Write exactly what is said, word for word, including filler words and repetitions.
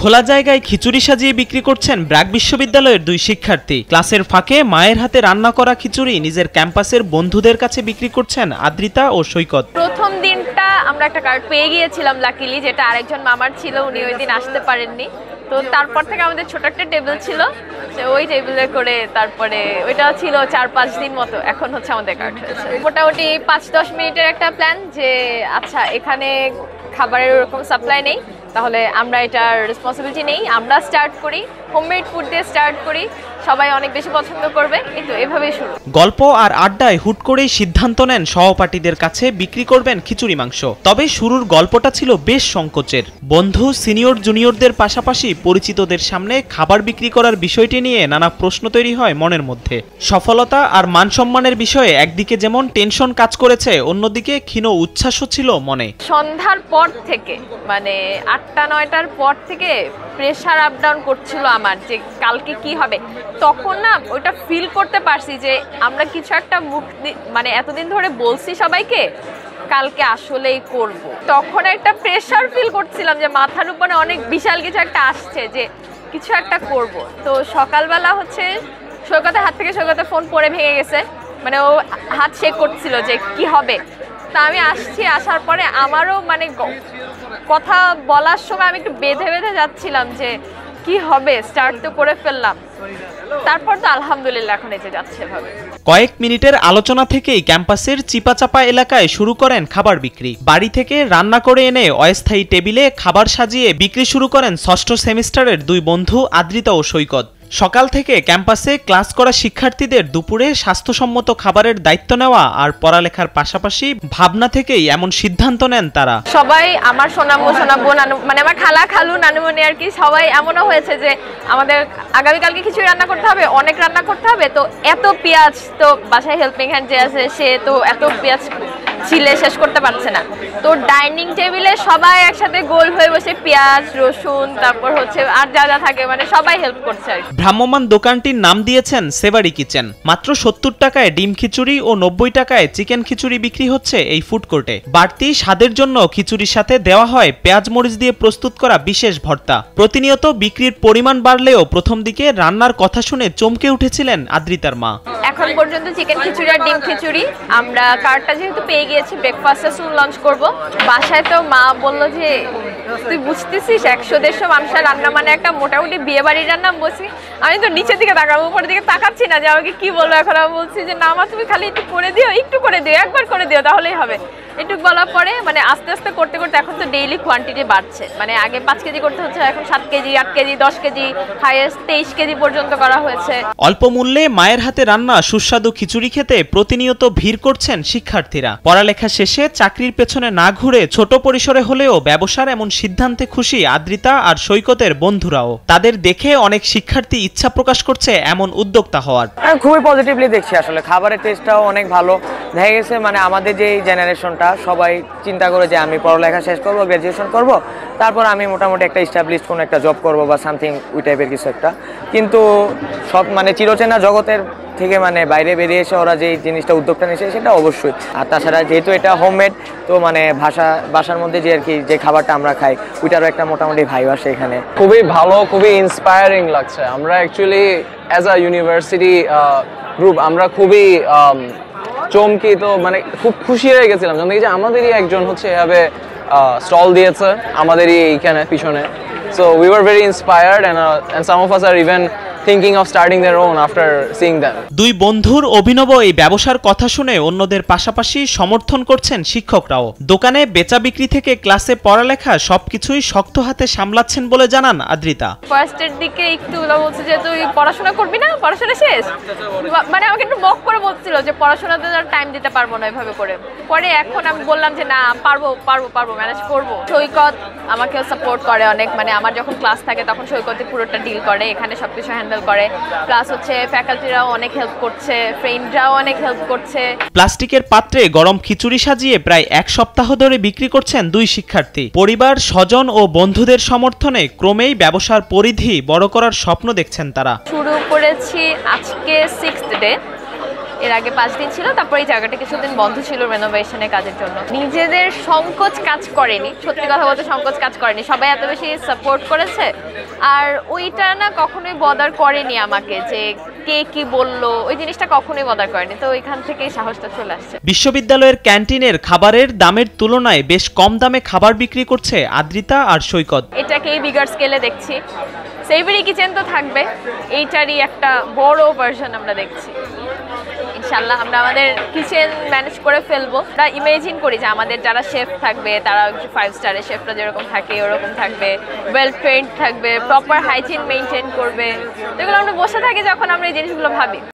খোলা জায়গায় খিচুড়ি সাজিয়ে বিক্রি করছেন ব্র্যাক বিশ্ববিদ্যালয়ের দুই শিক্ষার্থী। ক্লাসের ফাঁকে মায়ের হাতে রান্না করা খিচুড়ি নিজের ক্যাম্পাসের বন্ধুদের কাছে বিক্রি করছেন আদ্রিতা ও সৈকত। প্রথম দিনটা আমরা একটা কার্ড পেয়ে গিয়েছিলাম লাকিলি, যেটা আরেকজন মামার ছিল, উনি ওই দিন আসতে পারেননি। তো তারপর থেকে আমাদের ছোট একটা টেবিল ছিল, ওই টেবিলে করে তারপরে ওইটা ছিল চার পাঁচ দিন মতো। এখন হচ্ছে আমাদের কার্ড হয়েছে মোটামুটি পাঁচ দশ মিনিটের একটা প্ল্যান, যে আচ্ছা এখানে খাবারের ওরকম সাপ্লাই নেই, তাহলে আমরা এটার রেসপন্সিবিলিটি নেই, আমরা স্টার্ট করি, হোমমেড ফুড দিয়ে স্টার্ট করি, সবাই অনেক বেশি পছন্দ করবে। এই তো এভাবেই শুরু। গল্প আর আড্ডায় হুট করেই সিদ্ধান্ত নেন সহপাঠীদের কাছে বিক্রি করবেন খিচুড়ি মাংস। তবে শুরুর গল্পটা ছিল বেশ সংকোচের। বন্ধু সিনিয়র জুনিয়রদের পাশাপাশি পরিচিতদের সামনে খাবার বিক্রি করার বিষয়টি নিয়ে নানা প্রশ্ন তৈরি হয় মনের মধ্যে। সফলতা আর মানসম্মানের বিষয়ে একদিকে যেমন টেনশন কাজ করেছে, অন্যদিকে ক্ষীণ উচ্ছ্বাসও ছিল মনে। সন্ধ্যার পর থেকে মানে আটটা নয়টার পর থেকে প্রেশার আপ ডাউন করছিল আমার, যে কালকে কি হবে। তখন না ওইটা ফিল করতে পারছি যে আমরা কিছু একটা মুখ মানে এতদিন ধরে বলছি সবাইকে কালকে আসলেই করব। তখন একটা প্রেশার ফিল করছিলাম যে মাথার উপরে অনেক বিশাল কিছু একটা আসছে, যে কিছু একটা করব। তো সকালবেলা হচ্ছে সৈকতের হাত থেকে সৈকতের ফোন পড়ে ভেঙে গেছে, মানে ও হাত শেক করছিল যে কি হবে। তা আমি আসছি, আসার পরে আমারও মানে কথা বলার সময় আমি একটু বেঁধে বেঁধে যাচ্ছিলাম যে কি হবে, স্টার্ট তো করে ফেললাম। তারপর তো আলহামদুলিল্লাহ এখন এসে যাচ্ছে এভাবে। কয়েক মিনিটের আলোচনা থেকেই ক্যাম্পাসের চিপাচাপা এলাকায় শুরু করেন খাবার বিক্রি। বাড়ি থেকে রান্না করে এনে অস্থায়ী টেবিলে খাবার সাজিয়ে বিক্রি শুরু করেন ষষ্ঠ সেমিস্টারের দুই বন্ধু আদ্রিতা ও সৈকত। সকাল থেকে ক্যাম্পাসে ক্লাস করা শিক্ষার্থীদের দুপুরে স্বাস্থ্যসম্মত খাবারের দায়িত্ব নেওয়া আর পড়ালেখার পাশাপাশি ভাবনা থেকেই এমন সিদ্ধান্ত নেন তারা। সবাই আমার সোনাম্মু সোনাব্বু নানু মানে আমার খালা খালু নানুমণি আর কি, সবাই এমনও হয়েছে যে আমাদের আগামীকালকে কিছুই রান্না করতে হবে, অনেক রান্না করতে হবে। তো এত পেঁয়াজ, তো বাসায় হেল্পিং হ্যান্ড যে আছে সে তো এত পেঁয়াজ ছিলে শেষ করতে পারছে না। তো ডাইনিং টেবিলে সবাই একসাথে গোল হয়ে বসে পেঁয়াজ রসুন তারপর হচ্ছে আর যা যা থাকে মানে সবাই হেল্প করছে। ভ্রাম্যমাণ দোকানটির নাম দিয়েছেন সেভারি কিচেন। মাত্র সত্তর টাকায় ডিম খিচুড়ি ও নব্বই টাকায় চিকেন খিচুড়ি বিক্রি হচ্ছে এই ফুড কোর্টে। বাড়তি স্বাদের জন্য খিচুড়ির সাথে দেওয়া হয় পেঁয়াজ মরিচ দিয়ে প্রস্তুত করা বিশেষ ভর্তা। প্রতিনিয়ত বিক্রির পরিমাণ বাড়লেও প্রথম দিকে রান্নার কথা শুনে চমকে উঠেছিলেন আদ্রিতার মা। এখন পর্যন্ত চিকেন খিচুড়ি আর ডিম খিচুড়ি আমরা কার্ডটা যেহেতু পেয়ে গিয়েছি, ব্রেকফাস্টে শুন লঞ্চ করব। বাসায় তো মা বললো যে তুই বুঝতেছিস একশো দেড়শো মানুষের রান্না মানে একটা মোটামুটি বিয়ে বাড়ির রান্না। বলছি আমি তো নিচের দিকে তাকাবো, উপরের দিকে তাকাচ্ছি না যে আমাকে কি বলবো। এখন আমি বলছি যে না মা তুমি খালি একটু করে দিও, একটু করে দিও, একবার করে দিও তাহলেই হবে। একটু বলার পরে মানে আস্তে আস্তে করতে করতে এখন তো ডেইলি কোয়ান্টিটি বাড়ছে। মানে আগে পাঁচ কেজি করতে হচ্ছে, এখন সাত কেজি আট কেজি দশ কেজি হাইয়েস্ট তেইশ কেজি পর্যন্ত করা হয়েছে। অল্প মূল্যে মায়ের হাতে রান্না সুস্বাদু খিচুড়ি খেতে প্রতিনিয়ত ভিড় করছেন শিক্ষার্থীরা। পড়ালেখা শেষে চাকরির পেছনে না ঘুরে ছোট পরিসরে হলেও ব্যবসার এমন সিদ্ধান্তে খুশি আদ্রিতা আর সৈকতের বন্ধুরাও। তাদের দেখে অনেক শিক্ষার্থী ইচ্ছা প্রকাশ করছে এমন উদ্যোক্তা হওয়ার। খুবই পজিটিভলি দেখছি, আসলে খাবারের টেস্টটাও অনেক ভালো দেখা গেছে। মানে আমাদের যে জেনারেশনটা সবাই চিন্তা করে যে আমি পড়ালেখা শেষ করব, গ্র্যাজুয়েশন করব, তারপর আমি মোটামুটি একটা এস্টাবলিশ কোনো একটা জব করব বা সামথিং ওই টাইপের কিছু একটা। কিন্তু সব মানে চিরচেনা জগতের থেকে মানে বাইরে বেরিয়ে এসে ওরা যে জিনিসটা উদ্যোগটা নিয়েছে সেটা অবশ্যই। আর তাছাড়া যেহেতু এটা হোমমেড, তো মানে ভাষা বাসার মধ্যে যে আর কি যে খাবারটা আমরা খাই ওইটারও একটা মোটামুটি ভাইব আসে এখানে। খুবই ভালো, খুবই ইন্সপায়ারিং লাগছে। আমরা actually as a university group আমরা খুবই চমকিত, মানে খুব খুশি হয়ে গেছিলাম যখন দেখি যে আমাদেরই একজন হচ্ছে এভাবে স্টল দিয়েছে আমাদেরই এইখানে পিছনে। So we were very inspired and and some of us are even thinking of starting their own after seeing them. দুই বন্ধুর অভিনব এই ব্যবসার কথা শুনে অন্যদের পাশাপাশি সমর্থন করছেন শিক্ষকরাও। দোকানে বেচা বিক্রি থেকে ক্লাসে পড়ালেখা সবকিছুই শক্ত হাতে সামলাচ্ছেন বলে জানান আদ্রিতা। ফার্স্টের দিকে একটু বলছে যে তুই পড়াশোনা করবি না, পড়াশোনা শেষ, মানে আমাকে একটু বক করে বলছিল যে পড়াশোনাতে টাইম দিতে পারবো না এভাবে করে। পরে এখন আমি বললাম যে না পারবো পারবো পারবো ম্যানেজ করবো। সৈকত আমাকেও সাপোর্ট করে অনেক, মানে আমার যখন ক্লাস থাকে তখন সৈকতই পুরোটা ডিল করে, এখানে সবকিছু হ্যান্ডেল করে। প্লাস হচ্ছে ফ্যাকাল্টিরাও অনেক হেল্প করছে, ফ্রেন্ডরাও অনেক হেল্প করছে। প্লাস্টিকের পাত্রে গরম খিচুড়ি সাজিয়ে প্রায় এক সপ্তাহ ধরে বিক্রি করছেন দুই শিক্ষার্থী। পরিবার স্বজন ও বন্ধুদের সমর্থনে ক্রমেই ব্যবসার পরিধি বড় করার স্বপ্ন দেখছেন তারা। শুরু করেছি আজকে সিক্সথ ডে, এর আগে পাঁচ দিন ছিল, তারপর এই জায়গাটা কিছুদিন বন্ধ ছিল রেনোভেশনের কাজের জন্য। নিজেদের সংকোচ কাজ করেনি, সত্যি কথা বলতে সংকোচ কাজ করেনি, সবাই এত বেশি সাপোর্ট করেছে। আর ওইটা না কখনোই বদার করেনি আমাকে যে কে কি বললো, ওই জিনিসটা কখনোই বদার করেনি। তো ওইখান থেকেই সাহসটা চলে আসছে। বিশ্ববিদ্যালয়ের ক্যান্টিনের খাবারের দামের তুলনায় বেশ কম দামে খাবার বিক্রি করছে আদ্রিতা আর সৈকত। এটাকেই বিগার স্কেলে দেখছি, সেভরি কিচেন তো থাকবে, এইটারই একটা বড় ভার্সন আমরা দেখছি। ইনশাল্লাহ আমরা আমাদের কিচেন ম্যানেজ করে ফেলবো। আমরা ইমেজিন করি যে আমাদের যারা শেফ থাকবে তারা ফাইভ স্টারের শেফরা যেরকম থাকে ওরকম থাকবে, ওয়েল ট্রেন্ড থাকবে, প্রপার হাইজিন মেনটেন করবে। এগুলো আমরা বসে থাকি যখন আমরা এই জিনিসগুলো ভাবি।